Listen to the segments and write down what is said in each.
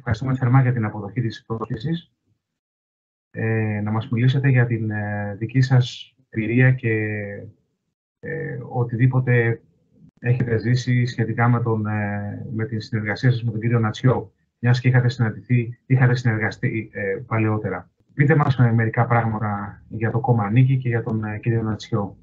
ευχαριστούμε θερμά για την αποδοχή της πρόσκλησης. Να μας μιλήσετε για την δική σας εμπειρία και οτιδήποτε έχετε ζήσει σχετικά με την συνεργασία σας με τον κύριο Νατσιό, μιας και είχατε συνεργαστεί παλαιότερα. Πείτε μας μερικά πράγματα για το κόμμα Νίκη και για τον κύριο Νατσιό.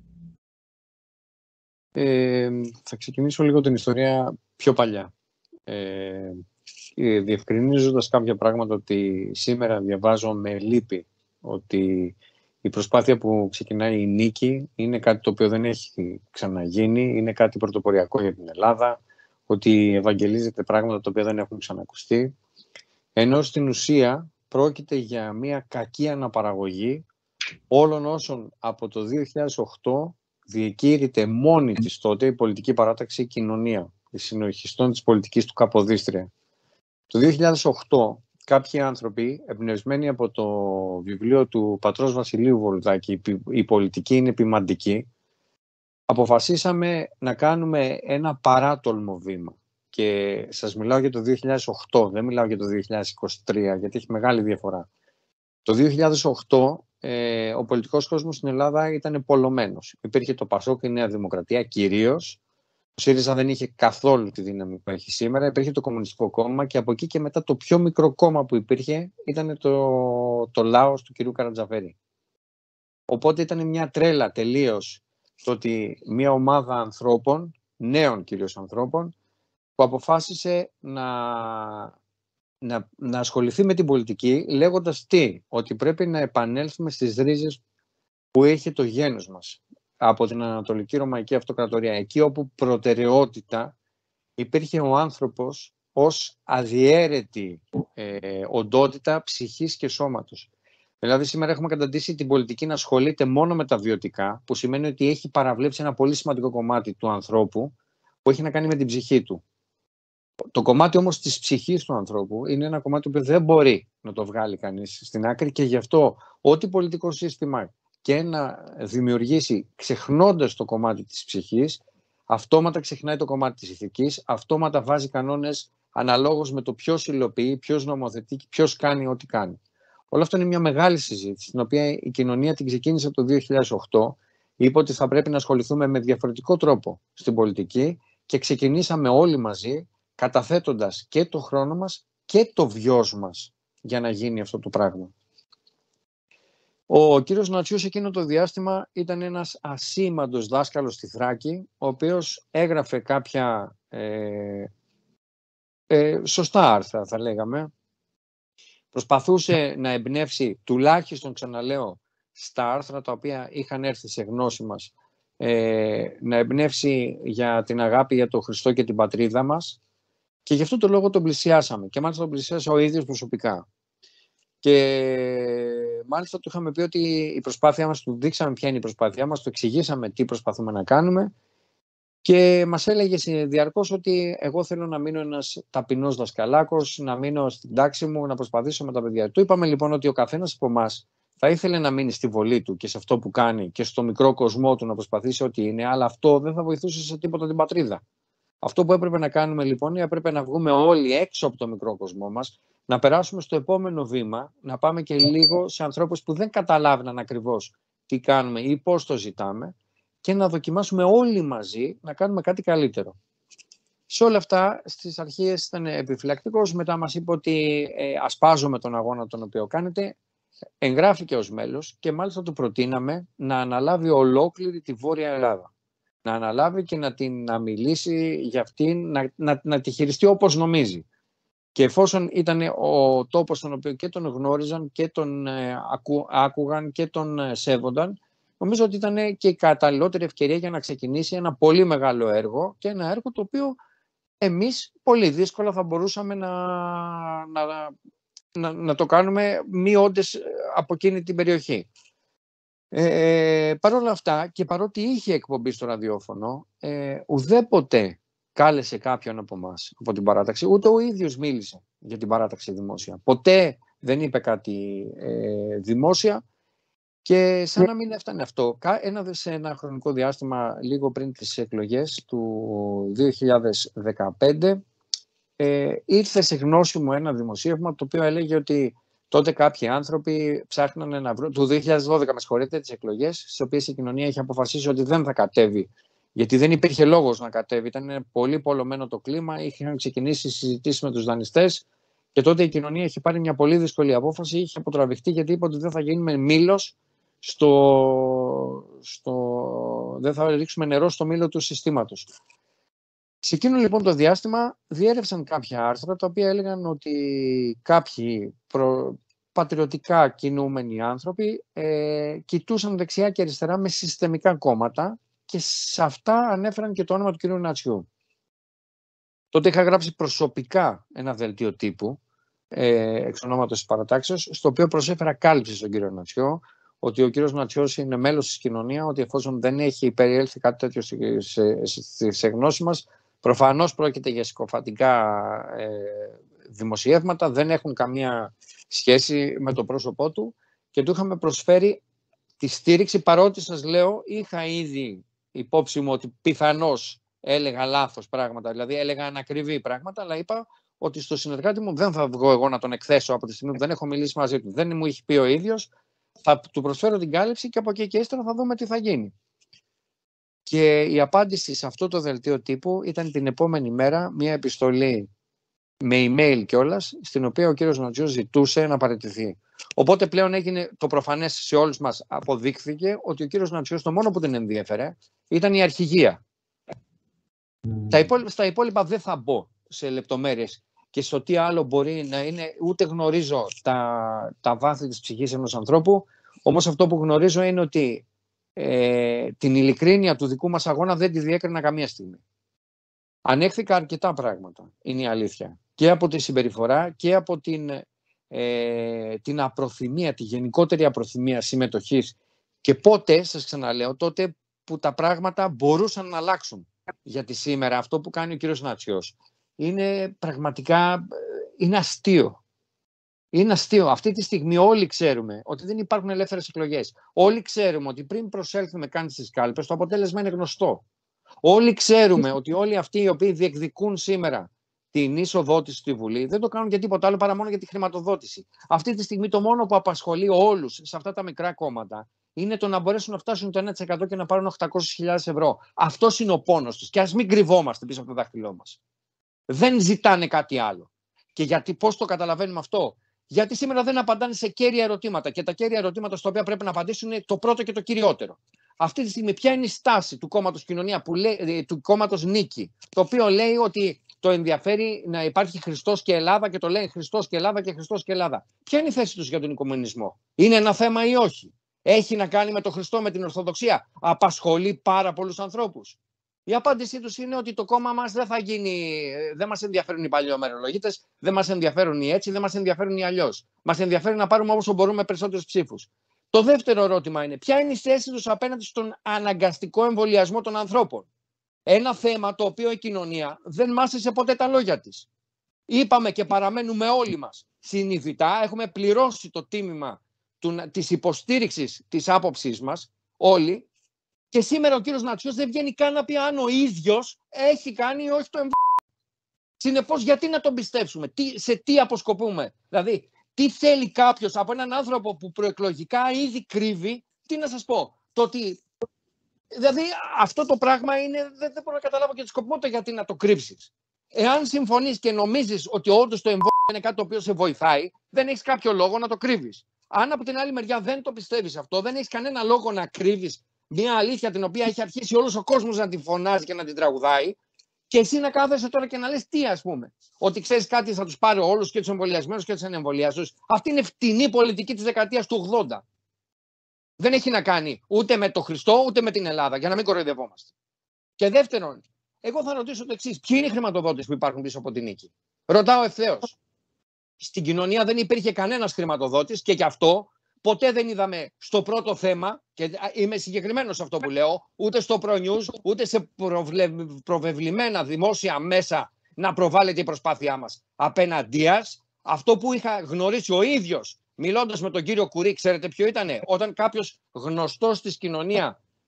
Θα ξεκινήσω λίγο την ιστορία πιο παλιά. Διευκρινίζοντας κάποια πράγματα, ότι σήμερα διαβάζω με λύπη ότι η προσπάθεια που ξεκινάει η Νίκη είναι κάτι το οποίο δεν έχει ξαναγίνει, είναι κάτι πρωτοποριακό για την Ελλάδα, ότι ευαγγελίζεται πράγματα τα οποία δεν έχουν ξανακουστεί, ενώ στην ουσία πρόκειται για μια κακή αναπαραγωγή όλων όσων από το 2008 διεκήρυται μόνη της τότε η πολιτική παράταξη Κοινωνία, η συνοχιστών της πολιτικής του Καποδίστρια. Το 2008 κάποιοι άνθρωποι, εμπνευσμένοι από το βιβλίο του πατρός Βασιλείου Βολουδάκη, «Η πολιτική είναι ποιμαντική», αποφασίσαμε να κάνουμε ένα παράτολμο βήμα. Και σας μιλάω για το 2008, δεν μιλάω για το 2023, γιατί έχει μεγάλη διαφορά. Το 2008 ο πολιτικός κόσμος στην Ελλάδα ήταν πολλωμένος. Υπήρχε το ΠΑΣΟΚ, η Νέα Δημοκρατία κυρίως. Ο ΣΥΡΙΖΑ δεν είχε καθόλου τη δύναμη που έχει σήμερα. Υπήρχε το Κομμουνιστικό Κόμμα και από εκεί και μετά το πιο μικρό κόμμα που υπήρχε ήταν το Λάος του κυρίου Καρατζαφέρη. Οπότε ήταν μια τρέλα τελείως το ότι μια ομάδα ανθρώπων, νέων κυρίως ανθρώπων, που αποφάσισε να ασχοληθεί με την πολιτική λέγοντας ότι πρέπει να επανέλθουμε στις ρίζες που είχε το γένος μας από την Ανατολική Ρωμαϊκή Αυτοκρατορία, εκεί όπου προτεραιότητα υπήρχε ο άνθρωπος ως αδιέρετη οντότητα ψυχής και σώματος. Δηλαδή σήμερα έχουμε καταντήσει την πολιτική να ασχολείται μόνο με τα βιωτικά, που σημαίνει ότι έχει παραβλέψει ένα πολύ σημαντικό κομμάτι του ανθρώπου που έχει να κάνει με την ψυχή του. Το κομμάτι όμως της ψυχής του ανθρώπου είναι ένα κομμάτι που δεν μπορεί να το βγάλει κανείς στην άκρη, και γι' αυτό ό,τι πολιτικό σύστημα και να δημιουργήσει ξεχνώντας το κομμάτι της ψυχής, αυτόματα ξεχνάει το κομμάτι της ηθικής, αυτόματα βάζει κανόνες αναλόγως με το ποιος υλοποιεί, ποιος νομοθετεί και ποιος κάνει ό,τι κάνει. Όλο αυτό είναι μια μεγάλη συζήτηση, την οποία η κοινωνία την ξεκίνησε το 2008, είπε ότι θα πρέπει να ασχοληθούμε με διαφορετικό τρόπο στην πολιτική και ξεκινήσαμε όλοι μαζί, καταθέτοντας και το χρόνο μας και το βιός μας για να γίνει αυτό το πράγμα. Ο κύριος Νατσιός εκείνο το διάστημα ήταν ένας ασήμαντος δάσκαλος στη Θράκη, ο οποίος έγραφε κάποια σωστά άρθρα, θα λέγαμε. Προσπαθούσε να εμπνεύσει, τουλάχιστον ξαναλέω, στα άρθρα τα οποία είχαν έρθει σε γνώση μας, να εμπνεύσει για την αγάπη για τον Χριστό και την πατρίδα μας, και γι' αυτό το λόγο τον πλησιάσαμε, και μάλιστα τον πλησιάσα ο ίδιος προσωπικά. Και μάλιστα του είχαμε πει ότι η προσπάθειά μας, του δείξαμε ποια είναι η προσπάθειά μας, του εξηγήσαμε τι προσπαθούμε να κάνουμε, και μας έλεγε διαρκώς ότι εγώ θέλω να μείνω ένας ταπεινός δασκαλάκος, να μείνω στην τάξη μου, να προσπαθήσω με τα παιδιά του. Είπαμε λοιπόν ότι ο καθένας από εμάς θα ήθελε να μείνει στη βολή του και σε αυτό που κάνει και στο μικρό κοσμό του να προσπαθήσει ό,τι είναι, αλλά αυτό δεν θα βοηθούσε σε τίποτα την πατρίδα. Αυτό που έπρεπε να κάνουμε λοιπόν, έπρεπε να βγούμε όλοι έξω από το μικρό κοσμό μας, να περάσουμε στο επόμενο βήμα, να πάμε και λίγο σε ανθρώπους που δεν καταλάβαιναν ακριβώς τι κάνουμε ή πώς το ζητάμε, και να δοκιμάσουμε όλοι μαζί να κάνουμε κάτι καλύτερο. Σε όλα αυτά, στις αρχές ήταν επιφυλακτικός, μετά μας είπε ότι ασπάζομαι τον αγώνα τον οποίο κάνετε, εγγράφηκε ως μέλος και μάλιστα του προτείναμε να αναλάβει ολόκληρη τη Βόρεια Ελλάδα. Να αναλάβει και να μιλήσει για αυτήν, να τη χειριστεί όπως νομίζει. Και εφόσον ήταν ο τόπος στον οποίο και τον γνώριζαν και τον άκουγαν και τον σέβονταν, νομίζω ότι ήταν και η καταλληλότερη ευκαιρία για να ξεκινήσει ένα πολύ μεγάλο έργο, και ένα έργο το οποίο εμείς πολύ δύσκολα θα μπορούσαμε να το κάνουμε μη όντες από εκείνη την περιοχή. Παρ' όλα αυτά, και παρότι είχε εκπομπή στο ραδιόφωνο, ουδέποτε κάλεσε κάποιον από εμάς, από την παράταξη, ούτε ο ίδιος μίλησε για την παράταξη δημόσια. Ποτέ δεν είπε κάτι δημόσια, και σαν να μην έφτανε αυτό, σε ένα χρονικό διάστημα λίγο πριν τις εκλογές του 2015, ήρθε σε γνώση μου ένα δημοσίευμα το οποίο έλεγε ότι τότε κάποιοι άνθρωποι ψάχνανε να βρουν, του 2012 με συγχωρείτε, τις εκλογές, στις οποίες η κοινωνία είχε αποφασίσει ότι δεν θα κατέβει. Γιατί δεν υπήρχε λόγος να κατέβει. Ήταν πολύ πολλωμένο το κλίμα, είχαν ξεκινήσει συζητήσεις με τους δανειστές και τότε η κοινωνία είχε πάρει μια πολύ δύσκολη απόφαση, είχε αποτραβηχτεί γιατί είπε ότι δεν θα γίνουμε μήλος δεν θα ρίξουμε νερό στο μήλο του συστήματος. Σε εκείνο λοιπόν το διάστημα διέρευσαν κάποια άρθρα τα οποία έλεγαν ότι κάποιοι πατριωτικά κινούμενοι άνθρωποι κοιτούσαν δεξιά και αριστερά με συστημικά κόμματα και σε αυτά ανέφεραν και το όνομα του κ. Νατσιού. Τότε είχα γράψει προσωπικά ένα δελτίο τύπου εξ ονόματος της παρατάξεως, στο οποίο προσέφερα κάλυψη στον κ. Νατσιό, ότι ο κ. Νατσιός είναι μέλος της κοινωνίας, ότι εφόσον δεν έχει περιέλθει κάτι τέτοιο σε γνώση μας, προφανώς πρόκειται για συκοφαντικά δημοσιεύματα, δεν έχουν καμία σχέση με το πρόσωπό του και του είχαμε προσφέρει τη στήριξη, παρότι σας λέω είχα ήδη υπόψη μου ότι πιθανώς έλεγα λάθος πράγματα, δηλαδή έλεγα ανακριβή πράγματα, αλλά είπα ότι στο συνεργάτη μου δεν θα βγω εγώ να τον εκθέσω από τη στιγμή που δεν έχω μιλήσει μαζί του. Δεν μου έχει πει ο ίδιος, θα του προσφέρω την κάλυψη και από εκεί και ύστερα θα δούμε τι θα γίνει. Και η απάντηση σε αυτό το δελτίο τύπου ήταν την επόμενη μέρα μια επιστολή με email κιόλας, στην οποία ο κύριος Νατσιός ζητούσε να παραιτηθεί. Οπότε πλέον έγινε το προφανές σε όλους μας, αποδείχθηκε ότι ο κύριος Νατσιός το μόνο που δεν ενδιέφερε ήταν η αρχηγία. Στα υπόλοιπα δεν θα μπω σε λεπτομέρειες και στο τι άλλο μπορεί να είναι, ούτε γνωρίζω τα βάθη της ψυχής ενός ανθρώπου, όμως αυτό που γνωρίζω είναι ότι την ειλικρίνεια του δικού μας αγώνα δεν τη διέκρινα καμία στιγμή. Ανέχθηκα αρκετά πράγματα, είναι η αλήθεια. Και από τη συμπεριφορά και από την απροθυμία, τη γενικότερη απροθυμία συμμετοχής. Και πότε, σας ξαναλέω, τότε που τα πράγματα μπορούσαν να αλλάξουν. Γιατί σήμερα αυτό που κάνει ο κύριος Νατσιός είναι πραγματικά είναι αστείο. Είναι αστείο. Αυτή τη στιγμή όλοι ξέρουμε ότι δεν υπάρχουν ελεύθερες εκλογές. Όλοι ξέρουμε ότι πριν προσέλθουμε καν στις κάλπες το αποτέλεσμα είναι γνωστό. Όλοι ξέρουμε ότι όλοι αυτοί οι οποίοι διεκδικούν σήμερα την είσοδότηση στη Βουλή δεν το κάνουν για τίποτα άλλο παρά μόνο για τη χρηματοδότηση. Αυτή τη στιγμή το μόνο που απασχολεί όλους σε αυτά τα μικρά κόμματα είναι το να μπορέσουν να φτάσουν το 1% και να πάρουν 800.000 ευρώ. Αυτός είναι ο πόνος τους. Και ας μην κρυβόμαστε πίσω από το δάχτυλό μας. Δεν ζητάνε κάτι άλλο. Και γιατί πώς το καταλαβαίνουμε αυτό? Γιατί σήμερα δεν απαντάνε σε κέρια ερωτήματα. Και τα κέρια ερωτήματα στα οποία πρέπει να απαντήσουν είναι το πρώτο και το κυριότερο. Αυτή τη στιγμή, ποια είναι η στάση του κόμματος Κοινωνία, του κόμματος Νίκη, το οποίο λέει ότι το ενδιαφέρει να υπάρχει Χριστός και Ελλάδα και το λέει Χριστός και Ελλάδα και Χριστός και Ελλάδα. Ποια είναι η θέση τους για τον οικουμενισμό? Είναι ένα θέμα ή όχι? Έχει να κάνει με τον Χριστό, με την Ορθοδοξία? Απασχολεί πάρα πολλούς ανθρώπους? Η απάντησή τους είναι ότι το κόμμα μας δεν θα γίνει, δεν μας ενδιαφέρουν οι παλαιομερολογίτες, δεν μας ενδιαφέρουν οι έτσι, δεν μας ενδιαφέρουν οι αλλιώς. Μας ενδιαφέρει να πάρουμε όσο μπορούμε περισσότερους ψήφους. Το δεύτερο ερώτημα είναι ποια είναι η θέση τους απέναντι στον αναγκαστικό εμβολιασμό των ανθρώπων? Ένα θέμα το οποίο η κοινωνία δεν μάσησε ποτέ τα λόγια της. Είπαμε και παραμένουμε όλοι μας συνειδητά, έχουμε πληρώσει το τίμημα της υποστήριξης της άποψής μας όλοι. Και σήμερα ο κύριος Νατσιός δεν βγαίνει καν να πει αν ο ίδιος έχει κάνει ή όχι το εμβόλιο. Συνεπώς, γιατί να τον πιστέψουμε? Σε τι αποσκοπούμε? Δηλαδή, τι θέλει κάποιος από έναν άνθρωπο που προεκλογικά ήδη κρύβει? Τι να σας πω? Το ότι, δηλαδή, αυτό το πράγμα είναι, δεν μπορώ να καταλάβω και τη σκοπιμότητα γιατί να το κρύψεις. Εάν συμφωνείς και νομίζεις ότι όντως το εμβόλιο είναι κάτι το οποίο σε βοηθάει, δεν έχεις κάποιο λόγο να το κρύβεις. Αν από την άλλη μεριά δεν το πιστεύεις αυτό, δεν έχεις κανένα λόγο να κρύβεις μια αλήθεια την οποία έχει αρχίσει όλος ο κόσμος να την φωνάζει και να την τραγουδάει, και εσύ να κάθεσαι τώρα και να λες τι, ας πούμε? Ότι ξέρεις κάτι, θα τους πάρει όλους, και τους εμβολιασμένους και τους ανεμβολιασμένους. Αυτή είναι φτηνή πολιτική της δεκαετίας του 80. Δεν έχει να κάνει ούτε με τον Χριστό ούτε με την Ελλάδα, για να μην κοροϊδευόμαστε. Και δεύτερον, εγώ θα ρωτήσω το εξής: ποιοι είναι οι χρηματοδότες που υπάρχουν πίσω από την Νίκη? Ρωτάω ευθέως. Στην κοινωνία δεν υπήρχε κανένας χρηματοδότης και γι' αυτό ποτέ δεν είδαμε στο πρώτο θέμα, και είμαι συγκεκριμένος σε αυτό που λέω, ούτε στο ProNews, ούτε σε προβεβλημένα δημόσια μέσα να προβάλλεται η προσπάθειά μας απέναντίας. Αυτό που είχα γνωρίσει ο ίδιος, μιλώντας με τον κύριο Κουρί, ξέρετε ποιο ήτανε? Όταν κάποιος γνωστός της κοινωνία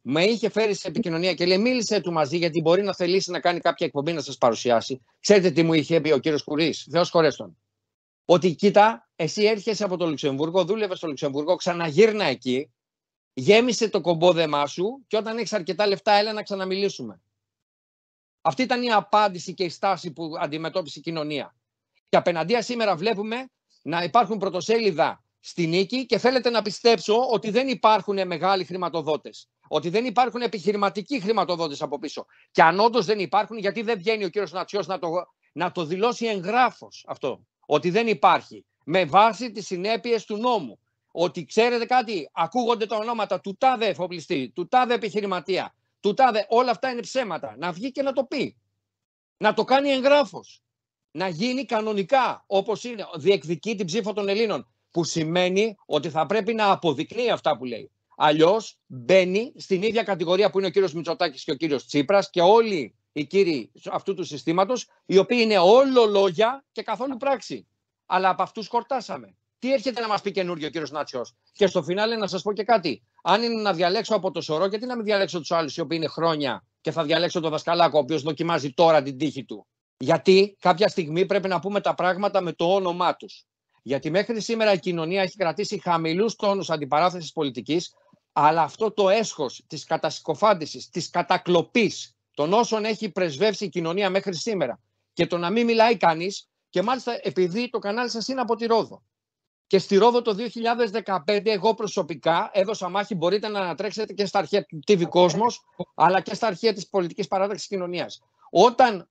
με είχε φέρει σε επικοινωνία και λέει: μίλησε του μαζί, γιατί μπορεί να θελήσει να κάνει κάποια εκπομπή να σας παρουσιάσει. Ξέρετε τι μου είχε πει ο κύριος Κουρής, Θεός χωρέστον? Ότι κοίτα, εσύ έρχεσαι από το Λουξεμβούργο, δούλευες στο Λουξεμβούργο, ξαναγύρνα εκεί, γέμισε το κομπόδεμά σου και όταν έχεις αρκετά λεφτά, έλα να ξαναμιλήσουμε. Αυτή ήταν η απάντηση και η στάση που αντιμετώπισε η κοινωνία. Και απέναντία σήμερα βλέπουμε να υπάρχουν πρωτοσέλιδα στη Νίκη και θέλετε να πιστέψω ότι δεν υπάρχουν μεγάλοι χρηματοδότες. Ότι δεν υπάρχουν επιχειρηματικοί χρηματοδότες από πίσω. Και αν όντως δεν υπάρχουν, γιατί δεν βγαίνει ο κύριος Νατσιός να το δηλώσει εγγράφος αυτό. Ότι δεν υπάρχει. Με βάση τις συνέπειες του νόμου. Ότι ξέρετε κάτι, ακούγονται τα ονόματα του τάδε εφοπλιστή, του τάδε επιχειρηματία, του τάδε. Όλα αυτά είναι ψέματα. Να βγει και να το πει. Να το κάνει εγγράφος. Να γίνει κανονικά, όπως είναι, διεκδικεί την ψήφο των Ελλήνων. Που σημαίνει ότι θα πρέπει να αποδεικνύει αυτά που λέει. Αλλιώς μπαίνει στην ίδια κατηγορία που είναι ο κύριος Μητσοτάκης και ο κύριος Τσίπρας και όλοι οι κύριοι αυτού του συστήματος, οι οποίοι είναι όλο λόγια και καθόλου πράξη. Αλλά από αυτούς χορτάσαμε. Τι έρχεται να μας πει καινούριο ο κύριος Νάτσιος? Και στο φινάλε να σας πω και κάτι. Αν είναι να διαλέξω από το σωρό, γιατί να μην διαλέξω τους άλλους οι οποίοι είναι χρόνια και θα διαλέξω τον Δασκαλάκο, ο οποίος δοκιμάζει τώρα την τύχη του? Γιατί κάποια στιγμή πρέπει να πούμε τα πράγματα με το όνομά τους. Γιατί μέχρι σήμερα η κοινωνία έχει κρατήσει χαμηλούς τόνους αντιπαράθεσης πολιτικής, αλλά αυτό το έσχος της κατασυκοφάντησης, της κατακλοπής των όσων έχει πρεσβεύσει η κοινωνία μέχρι σήμερα και το να μην μιλάει κανείς, και μάλιστα επειδή το κανάλι σας είναι από τη Ρόδο. Και στη Ρόδο το 2015 εγώ προσωπικά έδωσα μάχη, μπορείτε να ανατρέξετε και στα αρχεία του TV Κόσμος, αλλά και στα αρχεία της πολιτικής παράταξης κοινωνίας. Όταν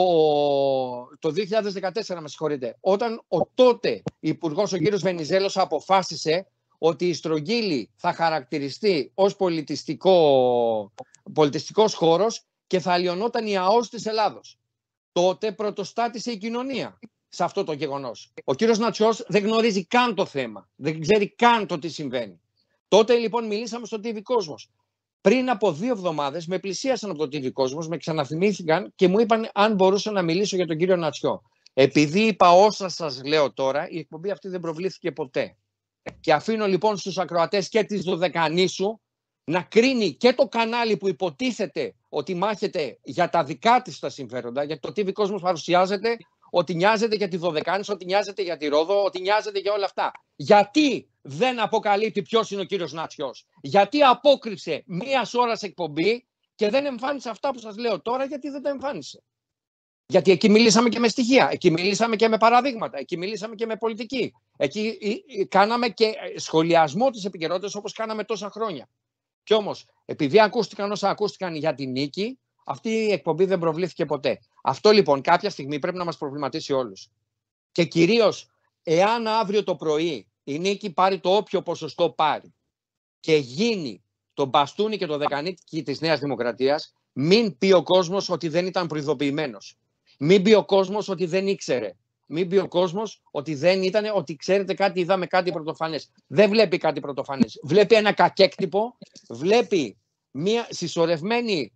το 2014, με συγχωρείτε, όταν ο τότε υπουργός ο κύριος Βενιζέλος αποφάσισε ότι η Στρογγύλη θα χαρακτηριστεί ως πολιτιστικός χώρος και θα αλλοιωνόταν η ΑΟΣ της Ελλάδος. Τότε πρωτοστάτησε η κοινωνία σε αυτό το γεγονός. Ο κύριος Νατσιός δεν γνωρίζει καν το θέμα, δεν ξέρει καν το τι συμβαίνει. Τότε λοιπόν μιλήσαμε στο TV Κόσμος. Πριν από 2 εβδομάδες με πλησίασαν από το TV Κόσμος, με ξαναθυμήθηκαν και μου είπαν αν μπορούσα να μιλήσω για τον κύριο Νατσιό. Επειδή είπα όσα σας λέω τώρα, η εκπομπή αυτή δεν προβλήθηκε ποτέ. Και αφήνω λοιπόν στους ακροατές και της Δωδεκανήσου να κρίνει και το κανάλι που υποτίθεται ότι μάχεται για τα δικά της τα συμφέροντα, γιατί το TV Κόσμος παρουσιάζεται ότι νοιάζεται για τη Δωδεκάνησο, ότι νοιάζεται για τη Ρόδο, ότι νοιάζεται για όλα αυτά. Γιατί δεν αποκαλύπτει ποιος είναι ο κύριος Νατσιός? Γιατί απόκρυψε 1 ώρα εκπομπή και δεν εμφάνισε αυτά που σας λέω τώρα? Γιατί δεν τα εμφάνισε? Γιατί εκεί μιλήσαμε και με στοιχεία, εκεί μιλήσαμε και με παραδείγματα, εκεί μιλήσαμε και με πολιτική. Εκεί κάναμε και σχολιασμό της επικαιρότητας όπως κάναμε τόσα χρόνια. Κι όμως, επειδή ακούστηκαν όσα ακούστηκαν για την Νίκη, αυτή η εκπομπή δεν προβλήθηκε ποτέ. Αυτό λοιπόν κάποια στιγμή πρέπει να μας προβληματίσει όλους. Και κυρίως, εάν αύριο το πρωί η Νίκη πάρει το όποιο ποσοστό πάρει και γίνει το μπαστούνι και το δεκανίκι της Νέας Δημοκρατίας, μην πει ο κόσμος ότι δεν ήταν προειδοποιημένος. Μην πει ο κόσμος ότι δεν ήξερε. Μην πει ο κόσμος ότι δεν ήταν, ότι ξέρετε κάτι, είδαμε κάτι πρωτοφανές. Δεν βλέπει κάτι πρωτοφανές. Βλέπει ένα κακέκτυπο, βλέπει μια συσσωρευμένη,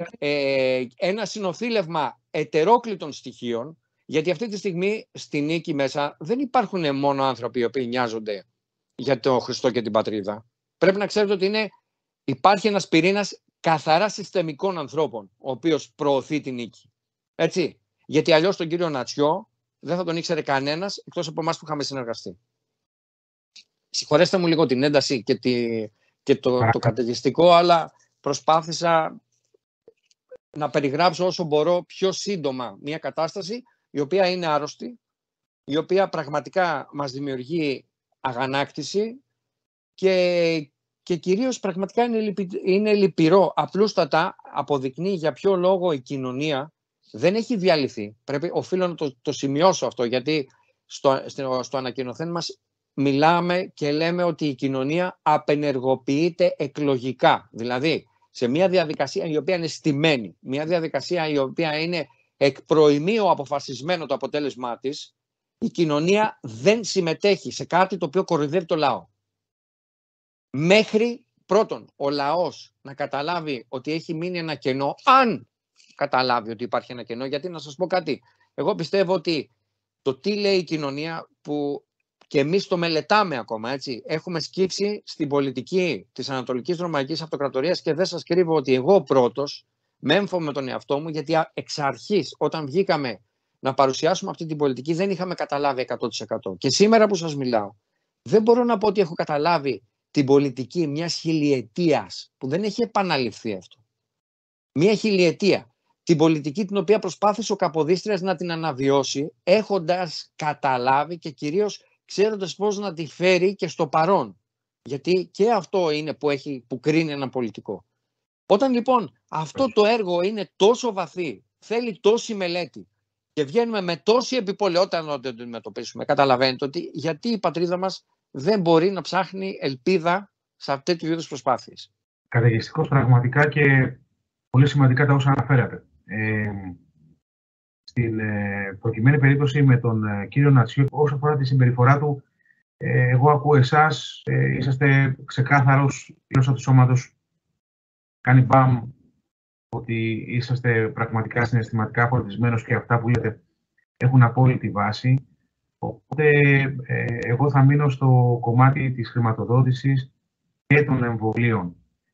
ένα συνοθήλευμα ετερόκλητων στοιχείων, γιατί αυτή τη στιγμή στη Νίκη μέσα δεν υπάρχουν μόνο άνθρωποι οι οποίοι νοιάζονται για τον Χριστό και την πατρίδα. Πρέπει να ξέρετε ότι υπάρχει ένας πυρήνας καθαρά συστημικών ανθρώπων, ο οποίος προωθεί την Νίκη. Έτσι. Γιατί αλλιώς τον κύριο Νατσιό δεν θα τον ήξερε κανένας εκτός από εμάς που είχαμε συνεργαστεί. Συγχωρέστε μου λίγο την ένταση και το καταιγιστικό, αλλά προσπάθησα να περιγράψω όσο μπορώ πιο σύντομα μια κατάσταση η οποία είναι άρρωστη, η οποία πραγματικά μας δημιουργεί αγανάκτηση και κυρίως πραγματικά είναι λυπηρό. Απλούστατα αποδεικνύει για ποιο λόγο η κοινωνία δεν έχει διαλυθεί. Οφείλω να το σημειώσω αυτό, γιατί στο ανακοινωθέν μας μιλάμε και λέμε ότι η κοινωνία απενεργοποιείται εκλογικά. Δηλαδή, σε μια διαδικασία η οποία είναι στημένη, μια διαδικασία η οποία είναι εκ προημίου αποφασισμένο το αποτέλεσμά της, η κοινωνία δεν συμμετέχει σε κάτι το οποίο κοροϊδεύει το λαό. Μέχρι πρώτον ο λαός να καταλάβει ότι έχει μείνει ένα κενό, αν καταλάβει ότι υπάρχει ένα κενό, γιατί να σας πω κάτι, εγώ πιστεύω ότι το τι λέει η κοινωνία, που και εμείς το μελετάμε ακόμα, έτσι. Έχουμε σκύψει στην πολιτική της Ανατολικής Ρωμαϊκής Αυτοκρατορίας και δεν σας κρύβω ότι εγώ πρώτος μέμφω με τον εαυτό μου, γιατί εξ αρχής όταν βγήκαμε να παρουσιάσουμε αυτή την πολιτική δεν είχαμε καταλάβει 100%. Και σήμερα που σας μιλάω, δεν μπορώ να πω ότι έχω καταλάβει την πολιτική μιας χιλιετίας, που δεν έχει επαναληφθεί αυτό. Μια χιλιετία. Την πολιτική την οποία προσπάθησε ο Καποδίστριας να την αναβιώσει, έχοντας καταλάβει και κυρίως ξέροντας πώς να τη φέρει και στο παρόν. Γιατί και αυτό είναι που κρίνει έναν πολιτικό. Όταν λοιπόν αυτό το έργο είναι τόσο βαθύ, θέλει τόση μελέτη και βγαίνουμε με τόση επιπολαιότητα να το αντιμετωπίσουμε, καταλαβαίνετε ότι γιατί η πατρίδα μας δεν μπορεί να ψάχνει ελπίδα σε τέτοιου είδους προσπάθειες. Καταιγιστικός πραγματικά και πολύ σημαντικά τα όσα αναφέρατε. Στην προκειμένη περίπτωση με τον κύριο Νατσιό, όσο αφορά τη συμπεριφορά του, εγώ ακούω εσάς, είσαστε ξεκάθαρος, γλώσσα του σώματος κάνει μπαμ, ότι είσαστε πραγματικά συναισθηματικά φορτισμένος και αυτά που λέτε έχουν απόλυτη βάση. Οπότε εγώ θα μείνω στο κομμάτι της χρηματοδότησης και των εμβολίων.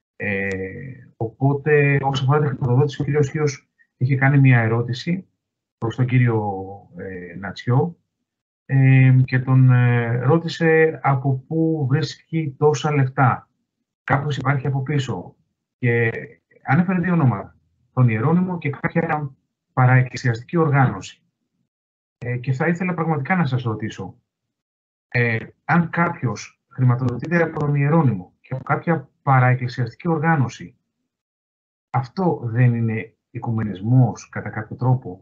Οπότε, όσο αφορά τη χρηματοδότηση, ο κύριος Χίος είχε κάνει μια ερώτηση προς τον κύριο Νατσιό και τον ρώτησε από πού βρίσκει τόσα λεφτά. Κάποιος υπάρχει από πίσω. Και ανέφερε δύο ονόματα. Τον Ιερώνυμο και κάποια παραεκκλησιαστική οργάνωση. Και θα ήθελα πραγματικά να σας ρωτήσω, αν κάποιος χρηματοδοτείται από τον Ιερώνυμο και από κάποια παραεκκλησιαστική οργάνωση, αυτό δεν είναι οικουμενισμός κατά κάποιο τρόπο?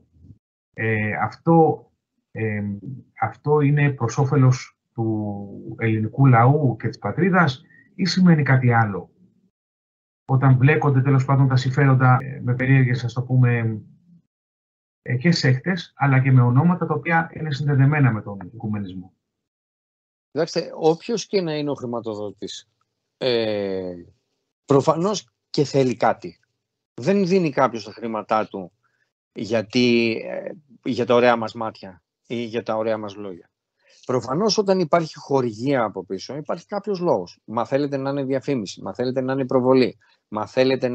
Αυτό είναι προς όφελος του ελληνικού λαού και της πατρίδας ή σημαίνει κάτι άλλο? Όταν μπλέκονται τέλος πάντων τα συμφέροντα με περίεργες, ας το πούμε, και σέκτες, αλλά και με ονόματα τα οποία είναι συνδεδεμένα με τον οικουμενισμό. Κοιτάξτε, όποιος και να είναι ο χρηματοδότης, προφανώς και θέλει κάτι. Δεν δίνει κάποιος τα χρήματά του για τα ωραία μας μάτια ή για τα ωραία μας λόγια. Προφανώς όταν υπάρχει χορηγία από πίσω, υπάρχει κάποιος λόγος. Μα θέλετε να είναι διαφήμιση, μα θέλετε να είναι προβολή, μα θέλετε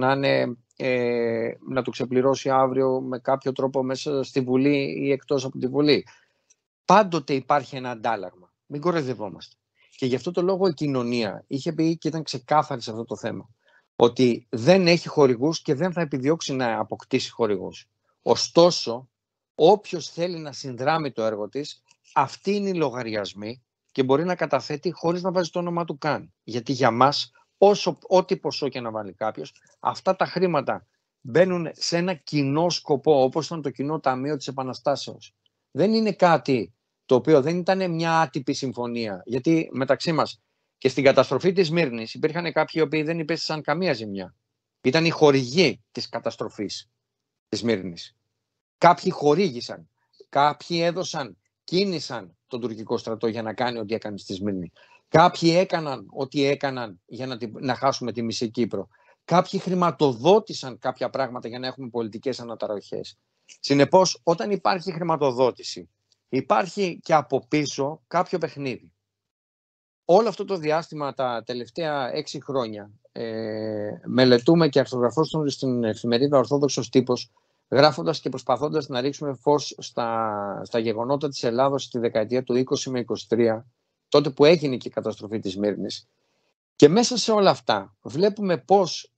να του ξεπληρώσει αύριο με κάποιο τρόπο μέσα στη Βουλή ή εκτός από τη Βουλή. Πάντοτε υπάρχει ένα αντάλλαγμα. Μην κοροϊδευόμαστε. Και γι' αυτό το λόγο η κοινωνία είχε πει και ήταν ξεκάθαρη σε αυτό το θέμα, ότι δεν έχει χορηγούς και δεν θα επιδιώξει να αποκτήσει χορηγούς. Ωστόσο, όποιος θέλει να συνδράμει το έργο της, αυτοί είναι οι λογαριασμοί και μπορεί να καταθέτει χωρίς να βάζει το όνομα του καν. Γιατί για μας, ό,τι ποσό και να βάλει κάποιος, αυτά τα χρήματα μπαίνουν σε ένα κοινό σκοπό, όπως ήταν το κοινό ταμείο της Επαναστάσεως. Δεν είναι κάτι το οποίο δεν ήταν μια άτυπη συμφωνία. Γιατί μεταξύ μας και στην καταστροφή της Σμύρνης υπήρχαν κάποιοι οι οποίοι δεν υπέστησαν καμία ζημιά. Ήταν οι χορηγοί της καταστροφής της Σμύρνης. Κάποιοι χορήγησαν, κάποιοι κίνησαν τον τουρκικό στρατό για να κάνει ό,τι έκανε στη Σμύρνη. Κάποιοι έκαναν ό,τι έκαναν για να χάσουμε τη μισή Κύπρο. Κάποιοι χρηματοδότησαν κάποια πράγματα για να έχουμε πολιτικές αναταραχές. Συνεπώς, όταν υπάρχει χρηματοδότηση, υπάρχει και από πίσω κάποιο παιχνίδι. Όλο αυτό το διάστημα, τα τελευταία 6 χρόνια, μελετούμε και αρθρογραφώ στην εφημερίδα Ορθόδοξος Τύπος, γράφοντας και προσπαθώντας να ρίξουμε φως στα γεγονότα της Ελλάδος στη δεκαετία του 20 με 23, τότε που έγινε και η καταστροφή της Σμύρνης. Και μέσα σε όλα αυτά βλέπουμε πώς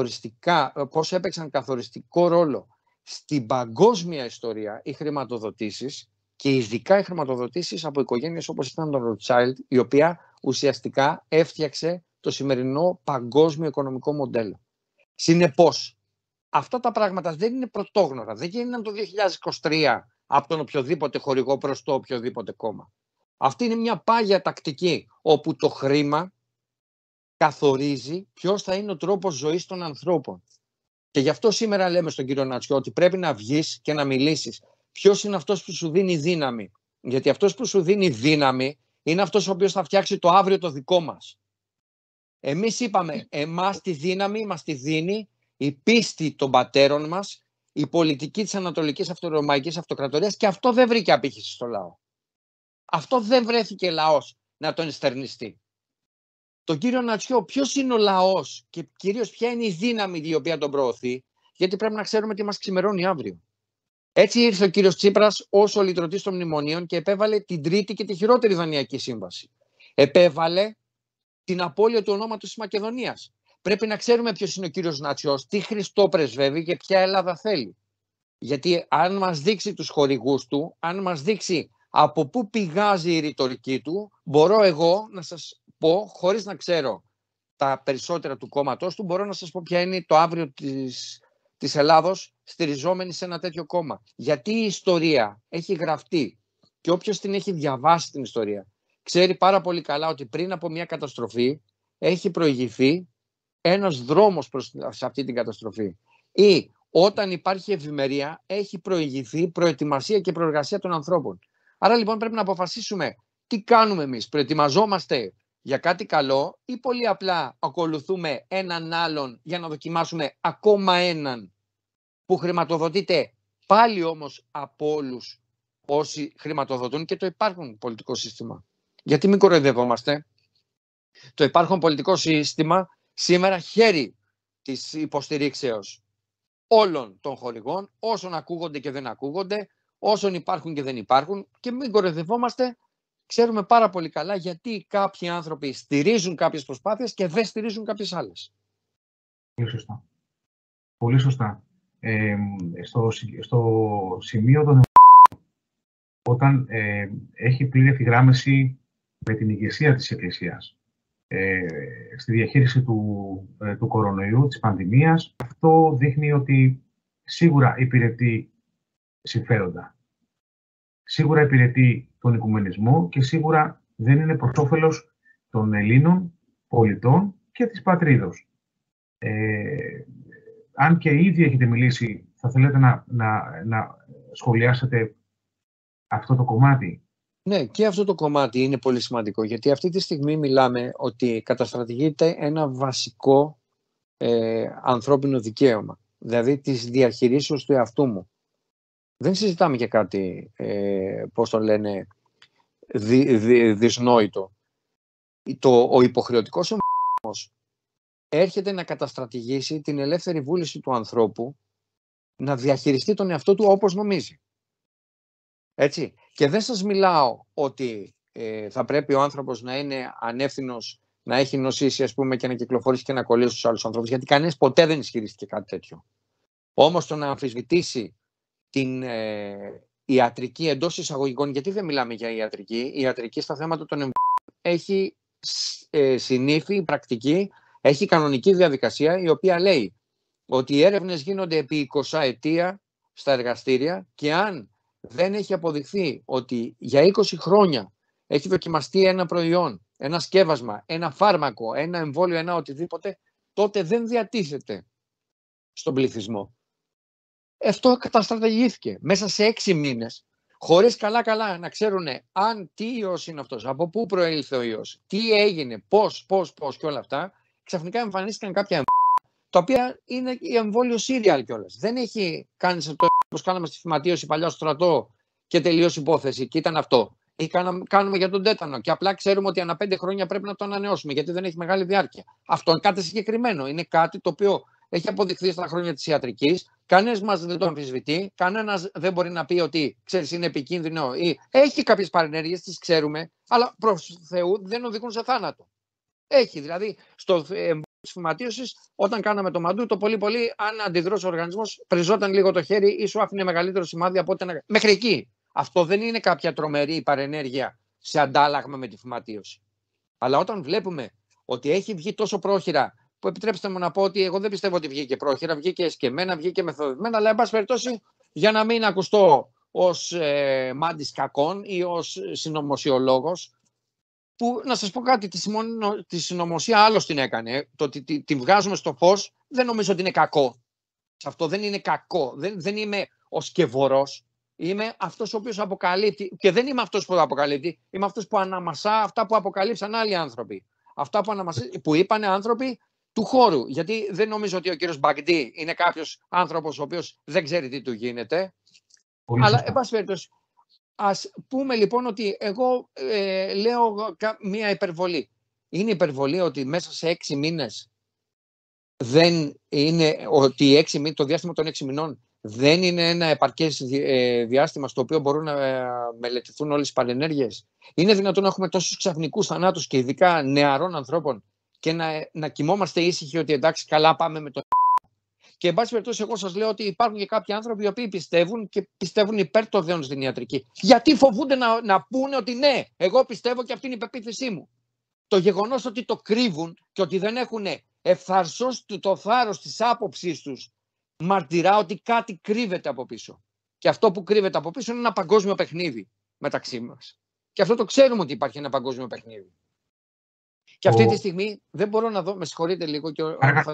έπαιξαν καθοριστικό ρόλο στην παγκόσμια ιστορία οι χρηματοδοτήσεις και ειδικά οι χρηματοδοτήσεις από οικογένειες όπως ήταν το Rothschild, η οποία ουσιαστικά έφτιαξε το σημερινό παγκόσμιο οικονομικό μοντέλο. Συνεπώς, αυτά τα πράγματα δεν είναι πρωτόγνωρα, δεν γίνανε το 2023 από τον οποιοδήποτε χορηγό προς το οποιοδήποτε κόμμα. Αυτή είναι μια πάγια τακτική όπου το χρήμα καθορίζει ποιος θα είναι ο τρόπος ζωής των ανθρώπων. Και γι' αυτό σήμερα λέμε στον κύριο Νατσιό ότι πρέπει να βγεις και να μιλήσεις. Ποιος είναι αυτός που σου δίνει δύναμη? Γιατί αυτός που σου δίνει δύναμη είναι αυτός ο οποίος θα φτιάξει το αύριο το δικό μας. Εμείς είπαμε, εμάς τη δύναμη μας τη δίνει η πίστη των πατέρων μας, η πολιτική της Ανατολικής Ρωμαϊκής Αυτοκρατορίας, και αυτό δεν βρήκε απήχηση στο λαό. Αυτό δεν βρέθηκε λαός να τον εστερνιστεί. Τον κύριο Νατσιό, ποιος είναι ο λαός και κυρίως ποια είναι η δύναμη η οποία τον προωθεί, γιατί πρέπει να ξέρουμε τι μας ξημερώνει αύριο. Έτσι ήρθε ο κύριος Τσίπρας ως ο λυτρωτής των μνημονίων και επέβαλε την τρίτη και τη χειρότερη δανειακή σύμβαση. Επέβαλε την απώλεια του ονόματος της Μακεδονίας. Πρέπει να ξέρουμε ποιος είναι ο κύριος Νατσιός, τι Χριστό πρεσβεύει και ποια Ελλάδα θέλει. Γιατί αν μας δείξει τους χορηγούς του, αν μας δείξει από πού πηγάζει η ρητορική του, μπορώ εγώ να σας πω, χωρίς να ξέρω τα περισσότερα του κόμματός του, μπορώ να σας πω ποια είναι το αύριο της Ελλάδος στηριζόμενη σε ένα τέτοιο κόμμα. Γιατί η ιστορία έχει γραφτεί και όποιος την έχει διαβάσει την ιστορία ξέρει πάρα πολύ καλά ότι πριν από μια καταστροφή έχει προηγηθεί ένας δρόμος προς αυτή την καταστροφή. Ή όταν υπάρχει ευημερία έχει προηγηθεί προετοιμασία και προεργασία των ανθρώπων. Άρα λοιπόν πρέπει να αποφασίσουμε τι κάνουμε εμείς. Προετοιμαζόμαστε για κάτι καλό ή πολύ απλά ακολουθούμε έναν άλλον για να δοκιμάσουμε ακόμα έναν που χρηματοδοτείται πάλι όμως από όλους όσοι χρηματοδοτούν και το υπάρχον πολιτικό σύστημα. Γιατί μην κοροϊδευόμαστε. Το υπάρχον πολιτικό σύστημα σήμερα χαίρει της υποστηρίξεως όλων των χορηγών, όσων ακούγονται και δεν ακούγονται, όσων υπάρχουν και δεν υπάρχουν, και μην κοροϊδευόμαστε. Ξέρουμε πάρα πολύ καλά γιατί κάποιοι άνθρωποι στηρίζουν κάποιες προσπάθειες και δεν στηρίζουν κάποιες άλλες. Πολύ σωστά. Πολύ σωστά. Στο σημείο των όταν έχει πλήρη ευθυγράμμιση με την ηγεσία της Εκκλησίας στη διαχείριση του κορονοϊού, της πανδημίας, αυτό δείχνει ότι σίγουρα υπηρετεί συμφέροντα. Σίγουρα υπηρετεί τον οικουμενισμό και σίγουρα δεν είναι προς όφελος των Ελλήνων πολιτών και της πατρίδος. Αν και ήδη έχετε μιλήσει, θα θέλετε να σχολιάσετε αυτό το κομμάτι. Ναι, και αυτό το κομμάτι είναι πολύ σημαντικό, γιατί αυτή τη στιγμή μιλάμε ότι καταστρατηγείται ένα βασικό ανθρώπινο δικαίωμα, δηλαδή της διαχειρίσεως του εαυτού μου. Δεν συζητάμε για κάτι, πώς το λένε, δυσνόητο. Ο υποχρεωτικός εμβολιασμός έρχεται να καταστρατηγήσει την ελεύθερη βούληση του ανθρώπου να διαχειριστεί τον εαυτό του όπως νομίζει. Έτσι. Και δεν σας μιλάω ότι θα πρέπει ο άνθρωπος να είναι ανεύθυνος, να έχει νοσήσει, ας πούμε, και να κυκλοφορήσει και να κολλήσει στους άλλους ανθρώπους, γιατί κανένας ποτέ δεν ισχυρίστηκε κάτι τέτοιο. Όμως το να αμφισβητήσει την ιατρική εντός εισαγωγικών, γιατί δεν μιλάμε για ιατρική, η ιατρική στα θέματα των εμβολίων έχει συνήθη, πρακτική, έχει κανονική διαδικασία, η οποία λέει ότι οι έρευνες γίνονται επί 20 ετία στα εργαστήρια και αν δεν έχει αποδειχθεί ότι για 20 χρόνια έχει δοκιμαστεί ένα προϊόν, ένα σκεύασμα, ένα φάρμακο, ένα εμβόλιο, ένα οτιδήποτε, τότε δεν διατίθεται στον πληθυσμό. Αυτό καταστρατηγήθηκε μέσα σε 6 μήνες, χωρίς καλά να ξέρουν αν τι ιός είναι αυτός, από πού προήλθε ο ιός, τι έγινε, πώς και όλα αυτά. Ξαφνικά εμφανίστηκαν κάποια εμβόλια, τα οποία είναι η εμβόλιο serial κιόλας. Δεν έχει κάνει σε το όπως κάναμε στη φυματίωση παλιά στο στρατό και τελείωσε υπόθεση και ήταν αυτό. Ή κάνουμε για τον τέτανο και απλά ξέρουμε ότι ανά 5 χρόνια πρέπει να το ανανεώσουμε γιατί δεν έχει μεγάλη διάρκεια. Αυτό είναι κάτι συγκεκριμένο. Είναι κάτι το οποίο έχει αποδειχθεί στα χρόνια της ιατρικής. Κανένας μας δεν το αμφισβητεί. Κανένας δεν μπορεί να πει ότι ξέρεις είναι επικίνδυνο ή έχει κάποιες παρενέργειες, τις ξέρουμε, αλλά προς Θεού δεν οδηγούν σε θάνατο. Έχει δηλαδή στο της φυματίωσης, όταν κάναμε το μαντού, το πολύ, αν αντιδρούσε ο οργανισμός, πριζόταν λίγο το χέρι ή σου άφηνε μεγαλύτερο σημάδι από ό,τι να. Μέχρι εκεί. Αυτό δεν είναι κάποια τρομερή παρενέργεια σε αντάλλαγμα με τη φυματίωση. Αλλά όταν βλέπουμε ότι έχει βγει τόσο πρόχειρα, που επιτρέψτε μου να πω ότι εγώ δεν πιστεύω ότι βγήκε πρόχειρα, βγήκε εσκεμμένα, βγήκε μεθοδευμένα, αλλά εν πάση περιπτώσει, για να μην ακουστώ ως μάντης κακών ή ως συνωμοσιολόγος, που να σας πω κάτι, τη συνωμοσία άλλος την έκανε. Το ότι τη βγάζουμε στο φως δεν νομίζω ότι είναι κακό. Σε αυτό δεν είναι κακό. Δεν είμαι ο σκευωρός. Είμαι αυτός ο οποίος αποκαλύπτει. Και δεν είμαι αυτός που αποκαλύπτει. Είμαι αυτός που αναμασά αυτά που αποκαλύψαν άλλοι άνθρωποι. Αυτά που είπαν άνθρωποι του χώρου. Γιατί δεν νομίζω ότι ο κύριος Μπαγντή είναι κάποιος άνθρωπος ο οποίος δεν ξέρει τι του γίνεται. Αλλά, εν πάση περιπτώσει, Ας πούμε λοιπόν ότι εγώ λέω μία υπερβολή. Είναι υπερβολή ότι μέσα σε 6 μήνες δεν είναι, ότι το διάστημα των 6 μηνών δεν είναι ένα επαρκές διάστημα στο οποίο μπορούν να μελετηθούν όλες οι παρενέργειες. Είναι δυνατόν να έχουμε τόσους ξαφνικούς θανάτους και ειδικά νεαρών ανθρώπων και να κοιμόμαστε ήσυχοι ότι εντάξει, καλά πάμε με το. Και εν πάση περιπτώσει, εγώ σας λέω ότι υπάρχουν και κάποιοι άνθρωποι οι οποίοι πιστεύουν και πιστεύουν υπέρ το δέον στην ιατρική. Γιατί φοβούνται να πούνε ότι ναι, εγώ πιστεύω και αυτή είναι η πεποίθησή μου. Το γεγονός ότι το κρύβουν και ότι δεν έχουν ευθαρσώς το θάρρος της άποψής τους μαρτυρά ότι κάτι κρύβεται από πίσω. Και αυτό που κρύβεται από πίσω είναι ένα παγκόσμιο παιχνίδι μεταξύ μας. Και αυτό το ξέρουμε ότι υπάρχει ένα παγκόσμιο παιχνίδι. Και αυτή τη στιγμή δεν μπορώ να δω, με συγχωρείτε λίγο και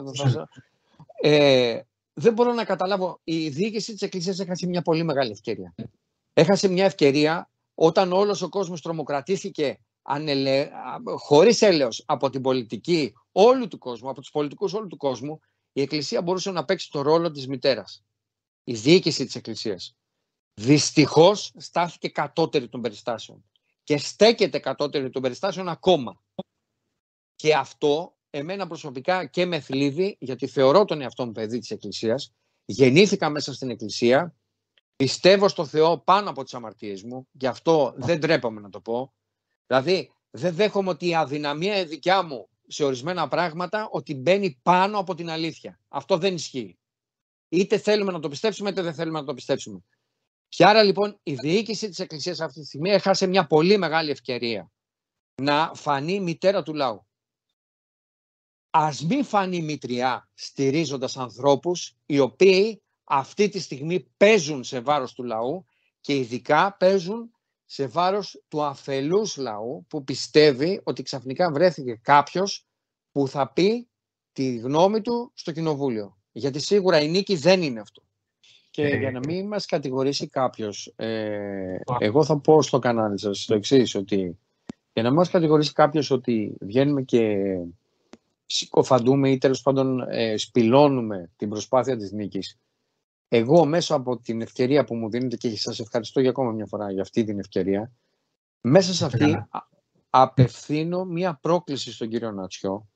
δεν μπορώ να καταλάβω. Η διοίκηση της Εκκλησίας έχασε μια πολύ μεγάλη ευκαιρία. Έχασε μια ευκαιρία όταν όλος ο κόσμος τρομοκρατήθηκε χωρίς έλεος από την πολιτική όλου του κόσμου, από τους πολιτικούς όλου του κόσμου. Η Εκκλησία μπορούσε να παίξει το ρόλο της μητέρας. Η διοίκηση της Εκκλησίας δυστυχώς στάθηκε κατώτερη των περιστάσεων και στέκεται κατώτερη των περιστάσεων ακόμα. Και αυτό εμένα προσωπικά και με θλίβει, γιατί θεωρώ τον εαυτό μου παιδί της Εκκλησίας, γεννήθηκα μέσα στην Εκκλησία, πιστεύω στο Θεό πάνω από τις αμαρτίες μου, γι' αυτό δεν τρέπομαι να το πω. Δηλαδή δεν δέχομαι ότι η αδυναμία δικιά μου σε ορισμένα πράγματα ότι μπαίνει πάνω από την αλήθεια. Αυτό δεν ισχύει. Είτε θέλουμε να το πιστέψουμε είτε δεν θέλουμε να το πιστέψουμε. Και άρα λοιπόν η διοίκηση της Εκκλησίας αυτή τη στιγμή έχασε μια πολύ μεγάλη ευκαιρία να φανεί μητέρα του λαού. Ας μην φανεί μητριά στηρίζοντας ανθρώπους οι οποίοι αυτή τη στιγμή παίζουν σε βάρος του λαού και ειδικά παίζουν σε βάρος του αφελούς λαού που πιστεύει ότι ξαφνικά βρέθηκε κάποιος που θα πει τη γνώμη του στο κοινοβούλιο. Γιατί σίγουρα η νίκη δεν είναι αυτό. Και για να μην μας κατηγορήσει κάποιος, εγώ θα πω στο κανάλι σας το εξής, ότι για να μην μας κατηγορήσει κάποιος ότι βγαίνουμε και συκοφαντούμε ή τέλος πάντων σπηλώνουμε την προσπάθεια της νίκης, εγώ μέσω από την ευκαιρία που μου δίνετε και σας ευχαριστώ για ακόμα μια φορά για αυτή την ευκαιρία, μέσα σε αυτή απευθύνω μια πρόκληση στον κύριο Νατσιό.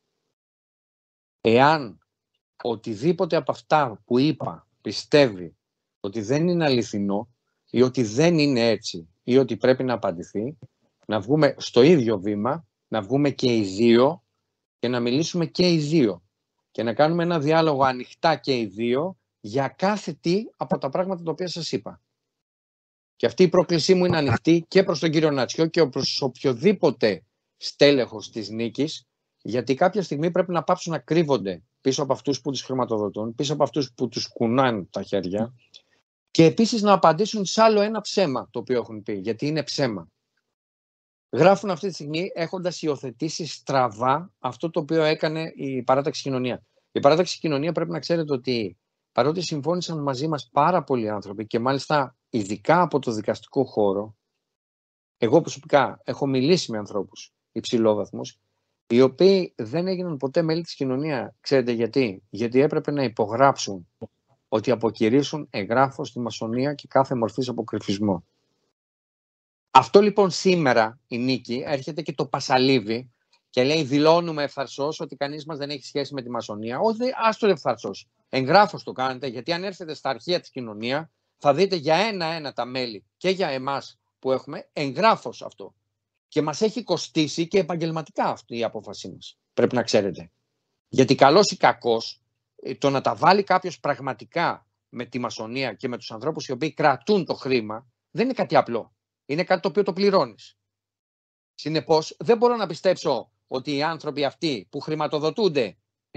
Εάν οτιδήποτε από αυτά που είπα πιστεύει ότι δεν είναι αληθινό ή ότι δεν είναι έτσι ή ότι πρέπει να απαντηθεί, να βγούμε στο ίδιο βήμα, να βγούμε και οι δύο και να μιλήσουμε και οι δύο και να κάνουμε ένα διάλογο ανοιχτά και οι δύο για κάθε τι από τα πράγματα τα οποία σας είπα. Και αυτή η πρόκλησή μου είναι ανοιχτή και προς τον κύριο Νατσιό και προς οποιοδήποτε στέλεχος της νίκης, γιατί κάποια στιγμή πρέπει να πάψουν να κρύβονται πίσω από αυτούς που τους χρηματοδοτούν, πίσω από αυτούς που τους κουνάνε τα χέρια και επίσης να απαντήσουν σε άλλο ένα ψέμα το οποίο έχουν πει, γιατί είναι ψέμα. Γράφουν αυτή τη στιγμή έχοντας υιοθετήσει στραβά αυτό το οποίο έκανε η Παράταξη Κοινωνία. Η Παράταξη Κοινωνία πρέπει να ξέρετε ότι παρότι συμφώνησαν μαζί μας πάρα πολλοί άνθρωποι και μάλιστα ειδικά από το δικαστικό χώρο, εγώ προσωπικά έχω μιλήσει με ανθρώπους υψηλόβαθμους, οι οποίοι δεν έγιναν ποτέ μέλη της κοινωνία. Ξέρετε γιατί? Γιατί έπρεπε να υπογράψουν ότι αποκηρύσουν εγγράφος τη μασονία και κάθε μορφής αποκρυφισμό. Αυτό λοιπόν σήμερα η νίκη έρχεται και το πασαλίβει και λέει δηλώνουμε ευθαρσώς ότι κανείς μας δεν έχει σχέση με τη μασονία. Όχι, άστο ευθαρσώς. Εγγράφος το κάνετε, γιατί αν έρθετε στα αρχεία της κοινωνία θα δείτε για ένα-ένα τα μέλη και για εμάς που έχουμε εγγράφος αυτό. Και μας έχει κοστίσει και επαγγελματικά αυτή η απόφασή μας. Πρέπει να ξέρετε. Γιατί καλός ή κακός, το να τα βάλει κάποιος πραγματικά με τη μασονία και με τους ανθρώπους οι οποίοι κρατούν το χρήμα, δεν είναι κάτι απλό. Είναι κάτι το οποίο το πληρώνεις. Συνεπώς, δεν μπορώ να πιστέψω ότι οι άνθρωποι αυτοί που χρηματοδοτούνται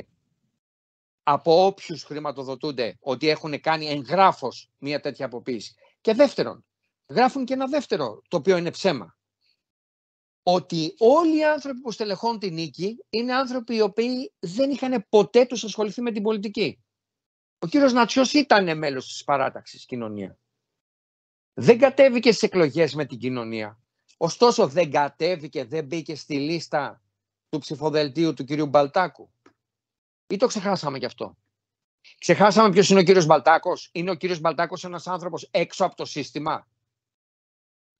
από όποιους χρηματοδοτούνται, ότι έχουν κάνει εγγράφος μια τέτοια αποποίηση. Και δεύτερον, γράφουν και ένα δεύτερο, το οποίο είναι ψέμα. Ότι όλοι οι άνθρωποι που στελεχώνουν τη νίκη είναι άνθρωποι οι οποίοι δεν είχαν ποτέ τους ασχοληθεί με την πολιτική. Ο κύριος Νατσιός ήταν μέλος της Παράταξης Κοινωνία. Δεν κατέβηκε στις εκλογές με την κοινωνία. Ωστόσο δεν κατέβηκε, δεν μπήκε στη λίστα του ψηφοδελτίου του κυρίου Μπαλτάκου. Ή το ξεχάσαμε κι αυτό? Ξεχάσαμε ποιος είναι ο κύριος Μπαλτάκος? Είναι ο κύριος Μπαλτάκος ένας άνθρωπος έξω από το σύστημα?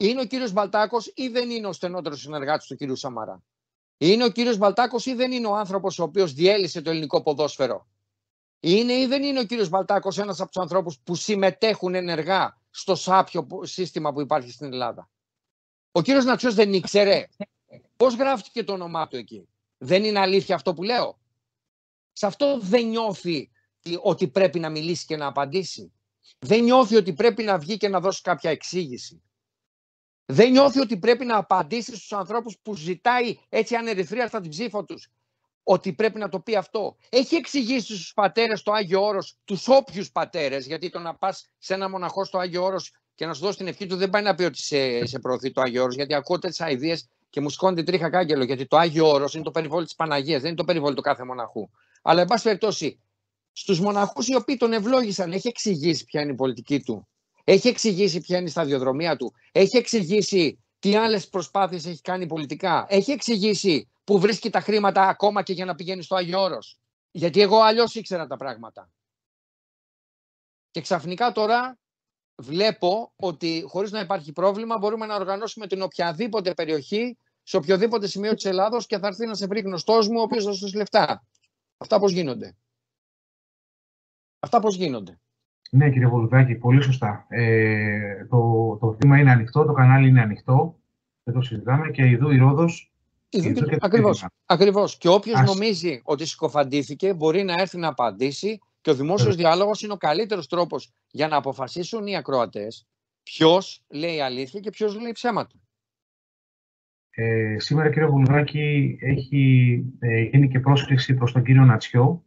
Είναι ο κύριος Μπαλτάκος ή δεν είναι ο στενότερος συνεργάτης του κύριου Σαμαρά? Είναι ο κύριος Μπαλτάκος ή δεν είναι ο άνθρωπος ο οποίος διέλυσε το ελληνικό ποδόσφαιρο? Είναι ή δεν είναι ο κύριος Μπαλτάκος ένας από τους ανθρώπους που συμμετέχουν ενεργά στο σάπιο σύστημα που υπάρχει στην Ελλάδα? Ο κύριος Νατσιός δεν ήξερε πώς γράφτηκε το όνομά του εκεί? Δεν είναι αλήθεια αυτό που λέω? Σε αυτό δεν νιώθει ότι πρέπει να μιλήσει και να απαντήσει? Δεν νιώθει ότι πρέπει να βγει και να δώσει κάποια εξήγηση? Δεν νιώθει ότι πρέπει να απαντήσει στους ανθρώπους που ζητάει έτσι ανερυθρίαστα την ψήφο τους, ότι πρέπει να το πει αυτό? Έχει εξηγήσει στους πατέρες το Άγιο Όρος, τους όποιους πατέρες, γιατί το να πας σε ένα μοναχό στο Άγιο Όρος και να σου δώσει την ευχή του δεν πάει να πει ότι σε προωθεί το Άγιο Όρος, γιατί ακούω τέτοιες αηδίες και μου σηκώνει την τρίχα κάγκελο, γιατί το Άγιο Όρος είναι το περιβόλι της Παναγίας, δεν είναι το περιβόλι του κάθε μοναχού. Αλλά εν πάση περιπτώσει, στους μοναχούς οι οποίοι τον ευλόγησαν, έχει εξηγήσει ποια είναι η πολιτική του? Έχει εξηγήσει ποια είναι η σταδιοδρομία του? Έχει εξηγήσει τι άλλες προσπάθειες έχει κάνει πολιτικά? Έχει εξηγήσει που βρίσκει τα χρήματα ακόμα και για να πηγαίνει στο Άγιο Όρος? Γιατί εγώ αλλιώς ήξερα τα πράγματα. Και ξαφνικά τώρα βλέπω ότι χωρίς να υπάρχει πρόβλημα μπορούμε να οργανώσουμε την οποιαδήποτε περιοχή, σε οποιοδήποτε σημείο της Ελλάδος, και θα έρθει να σε βρει γνωστός μου ο οποίος θα σου δώσει λεφτά. Αυτά πώς γίνονται? Αυτά πώς γίνονται? Ναι, κύριε Βολουδάκη, πολύ σωστά. Το θύμα είναι ανοιχτό, το κανάλι είναι ανοιχτό, δεν το συζητάμε, και ειδού η Ρόδος. Ακριβώς. Και όποιος νομίζει ότι συκοφαντήθηκε μπορεί να έρθει να απαντήσει, και ο δημόσιος διάλογος είναι ο καλύτερος τρόπος για να αποφασίσουν οι ακροατές ποιος λέει αλήθεια και ποιος λέει ψέματα. Σήμερα, κύριε Βολουδάκη, έχει γίνει και πρόσκληση προς τον κύριο Νατσιό,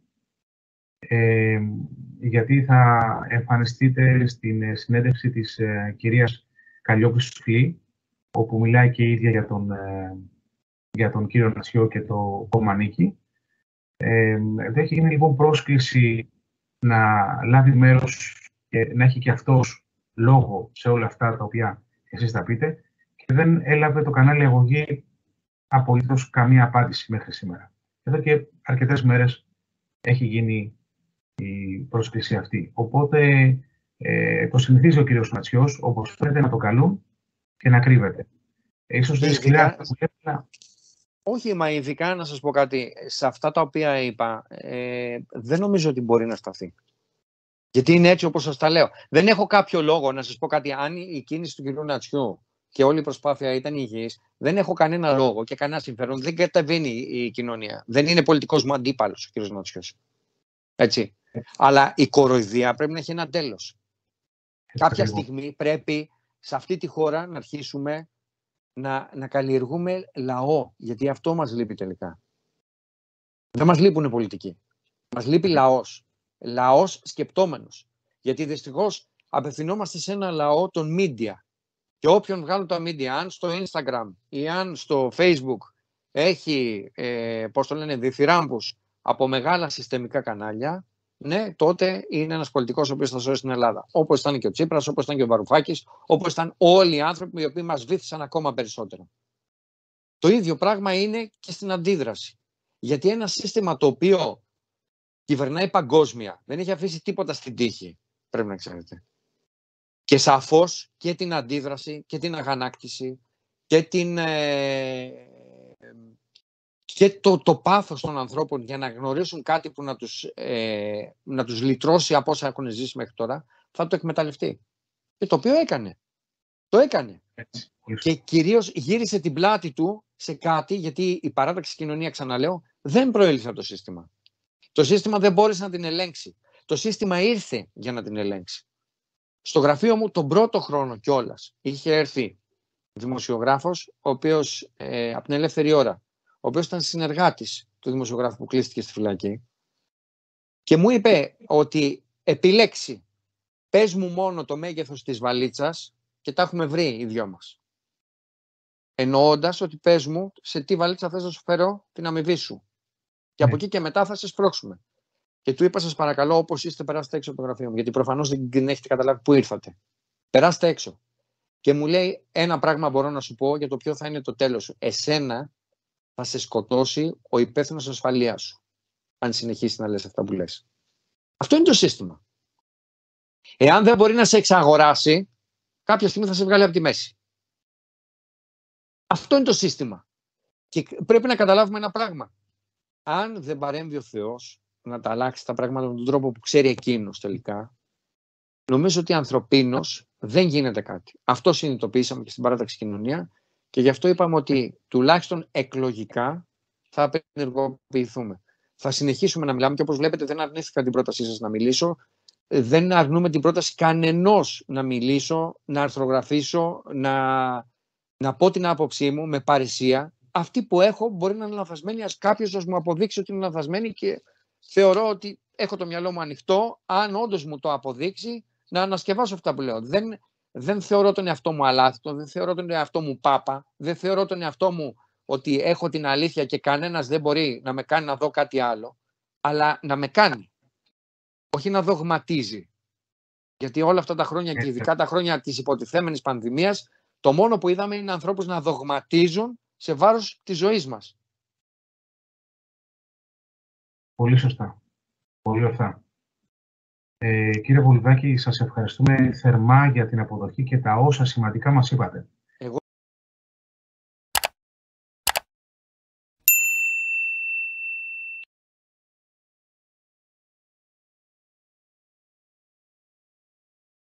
γιατί θα εμφανιστείτε στην συνέντευξη της κυρίας Καλλιόπη-Σουφλή, όπου μιλάει και η ίδια για τον κύριο Νατσιό και το κόμμα Νίκη. Έχει γίνει λοιπόν πρόσκληση να λάβει μέρος και να έχει και αυτός λόγο σε όλα αυτά τα οποία εσείς θα πείτε, και δεν έλαβε το κανάλι Αγωγή απολύτως καμία απάντηση μέχρι σήμερα. Εδώ και αρκετές μέρες έχει γίνει η πρόσκληση αυτή. Οπότε το συνηθίζει ο κύριος Νατσιός, όπως φαίνεται, να το καλούν και να κρύβεται. Ίσως δεν σκληρά. Όχι, μα ειδικά να σας πω κάτι. Σε αυτά τα οποία είπα, δεν νομίζω ότι μπορεί να σταθεί. Γιατί είναι έτσι όπως σας τα λέω. Δεν έχω κάποιο λόγο να σας πω κάτι. Αν η κίνηση του κυρίου Νατσιού και όλη η προσπάθεια ήταν υγιής, δεν έχω κανένα λόγο και κανένα συμφέρον. Δεν καταβαίνει η κοινωνία. Δεν είναι πολιτικός μου αντίπαλος ο κύριος Νατσιός. Έτσι. Αλλά η κοροϊδία πρέπει να έχει ένα τέλος. Κάποια στιγμή πρέπει σε αυτή τη χώρα να αρχίσουμε να καλλιεργούμε λαό. Γιατί αυτό μας λείπει τελικά. Δεν μας λείπουν οι πολιτικοί. Μας λείπει λαός. Λαός σκεπτόμενος. Γιατί δυστυχώς απευθυνόμαστε σε ένα λαό των media. Και όποιον βγάλουν τα media, αν στο Instagram ή αν στο Facebook έχει, διθυράμπους από μεγάλα συστημικά κανάλια, ναι, τότε είναι ένας πολιτικός ο οποίος θα σώσει την Ελλάδα. Όπως ήταν και ο Τσίπρας, όπως ήταν και ο Βαρουφάκης, όπως ήταν όλοι οι άνθρωποι οι οποίοι μας βύθισαν ακόμα περισσότερο. Το ίδιο πράγμα είναι και στην αντίδραση. Γιατί ένα σύστημα το οποίο κυβερνάει παγκόσμια, δεν έχει αφήσει τίποτα στην τύχη, πρέπει να ξέρετε. Και σαφώς και την αντίδραση και την αγανάκτηση και το πάθος των ανθρώπων για να γνωρίσουν κάτι που να τους λυτρώσει από όσα έχουν ζήσει μέχρι τώρα, θα το εκμεταλλευτεί. Και το οποίο έκανε. Το έκανε. Έτσι. Και κυρίως γύρισε την πλάτη του σε κάτι, γιατί η παράταξη κοινωνία, ξαναλέω, δεν προέλυσε από το σύστημα. Το σύστημα δεν μπόρεσε να την ελέγξει. Το σύστημα ήρθε για να την ελέγξει. Στο γραφείο μου τον πρώτο χρόνο κιόλας είχε έρθει δημοσιογράφος, ο οποίος από την ελεύθερη ώρα, ο οποίος ήταν συνεργάτης του δημοσιογράφου που κλείστηκε στη φυλακή, και μου είπε ότι επιλέξει, πες μου μόνο το μέγεθος της βαλίτσας και τα έχουμε βρει οι δυο μας. Εννοώντας ότι πες μου σε τι βαλίτσα θες να σου φέρω την αμοιβή σου. Και από εκεί και μετά θα σε σπρώξουμε. Και του είπα, σας παρακαλώ, όπως είστε, περάστε έξω από το γραφείο μου. Γιατί προφανώς δεν έχετε καταλάβει πού ήρθατε. Περάστε έξω. Και μου λέει, ένα πράγμα μπορώ να σου πω για το ποιο θα είναι το τέλος σου. Εσένα θα σε σκοτώσει ο υπεύθυνος ασφαλείας σου, αν συνεχίσει να λες αυτά που λες. Αυτό είναι το σύστημα. Εάν δεν μπορεί να σε εξαγοράσει, κάποια στιγμή θα σε βγάλει από τη μέση. Αυτό είναι το σύστημα. Και πρέπει να καταλάβουμε ένα πράγμα. Αν δεν παρέμβει ο Θεός να τα αλλάξει τα πράγματα με τον τρόπο που ξέρει εκείνος τελικά, νομίζω ότι ανθρωπίνως δεν γίνεται κάτι. Αυτό συνειδητοποίησαμε και στην παράταξη κοινωνία και γι' αυτό είπαμε ότι τουλάχιστον εκλογικά θα απενεργοποιηθούμε. Θα συνεχίσουμε να μιλάμε και όπως βλέπετε δεν αρνήθηκα την πρότασή σας να μιλήσω. Δεν αρνούμε την πρόταση κανενός να μιλήσω, να αρθρογραφήσω, να πω την άποψή μου με παρησία. Αυτή που έχω μπορεί να είναι λανθασμένη, ας κάποιος μου αποδείξει ότι είναι λανθασμένη και θεωρώ ότι έχω το μυαλό μου ανοιχτό, αν όντως μου το αποδείξει, να ανασκευάσω αυτά που λέω. Δεν θεωρώ τον εαυτό μου αλάθητο, δεν θεωρώ τον εαυτό μου πάπα, δεν θεωρώ τον εαυτό μου ότι έχω την αλήθεια και κανένας δεν μπορεί να με κάνει να δω κάτι άλλο, αλλά να με κάνει, όχι να δογματίζει. Γιατί όλα αυτά τα χρόνια και ειδικά τα χρόνια της υποτιθέμενης πανδημίας, το μόνο που είδαμε είναι ανθρώπους να δογματίζουν σε βάρος της ζωής μας. Πολύ σωστά. Πολύ ορθά. Κύριε Βολιδάκη, σας ευχαριστούμε θερμά για την αποδοχή και τα όσα σημαντικά μας είπατε.